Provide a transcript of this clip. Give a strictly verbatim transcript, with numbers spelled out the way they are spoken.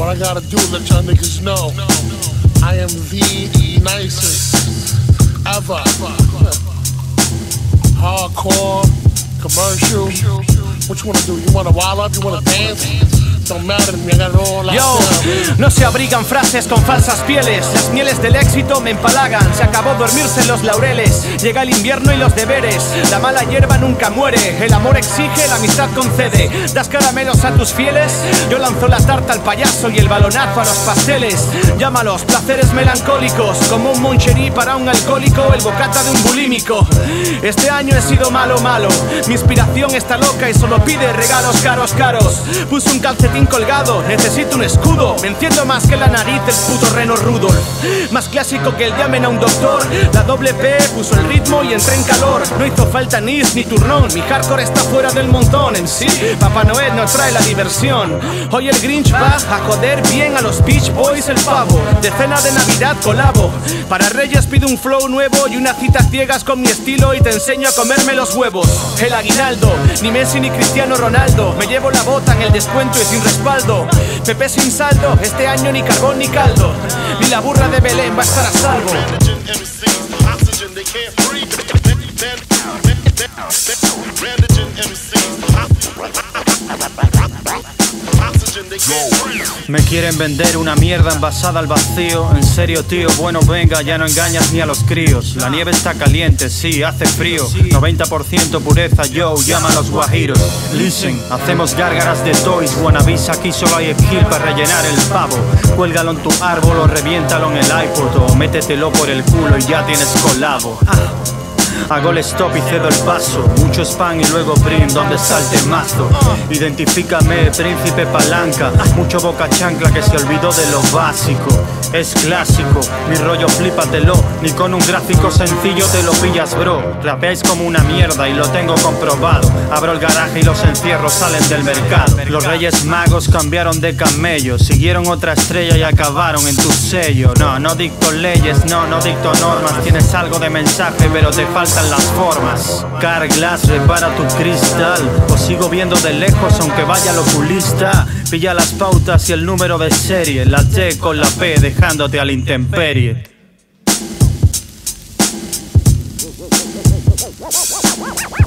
What I gotta do, let y'all niggas know I am the nicest ever. Hardcore, commercial. What you wanna do? You wanna wild up? You wanna dance? Don't matter to me, I got it all out. Yo, no se abrigan frases con falsas pieles. Las mieles del éxito me empalagan. Se acabó dormirse en los laureles. Llega el invierno y los deberes. La mala hierba nunca muere. El amor exige, la amistad concede. Das caramelos a tus fieles. Yo lanzo la tarta al payaso y el balonazo a los pasteles. Llámalos placeres melancólicos, como un moncherí para un alcohólico, el bocata de un bulímico. Este año he sido malo, malo. Mi inspiración está loca y solo pide regalos caros, caros. Puse un calcetín colgado, necesito un escudo. Me enciendo más que la nariz del puto Reno Rudolph. Más clásico que el llamen a un doctor. La doble P puso el ritmo y entré en calor. No hizo falta nis ni turnón. Mi hardcore está fuera del montón. En sí, Papá Noel nos trae la diversión. Hoy el Grinch va a joder bien a los Beach Boys el pavo. De cena de Navidad colabo. Para Reyes pido un flow nuevo y unas citas ciegas con mi estilo y te enseño a comerme los huevos. El aguinaldo, ni Messi ni Cristiano Ronaldo. Me llevo la bota en el descuento y sin respaldo. Pepe sin saldo, este año ni carbón ni caldo. Ni la burra de Belén va a estar a salvo. Me quieren vender una mierda envasada al vacío. En serio tío, bueno venga, ya no engañas ni a los críos. La nieve está caliente, sí, hace frío. noventa por ciento pureza, yo, llama a los guajiros. Listen, hacemos gárgaras de toys. Buenavisa, aquí solo hay skill para rellenar el pavo. Cuélgalo en tu árbol o reviéntalo en el iPod. O métetelo por el culo y ya tienes colabo. ah. Hago el stop y cedo el paso. Mucho spam y luego prim, ¿dónde está el temazo? Identifícame, príncipe palanca. Mucho boca chancla que se olvidó de lo básico. Es clásico, mi rollo flípatelo. Ni con un gráfico sencillo te lo pillas, bro. Rapeáis como una mierda y lo tengo comprobado. Abro el garaje y los encierros salen del mercado. Los Reyes Magos cambiaron de camello. Siguieron otra estrella y acabaron en tu sello. No, no dicto leyes, no, no dicto normas. Tienes algo de mensaje pero te faltan las formas. Carglass, repara tu cristal. Os sigo viendo de lejos aunque vaya al oculista. Pilla las pautas y el número de serie. La T con la P dejándote a la intemperie.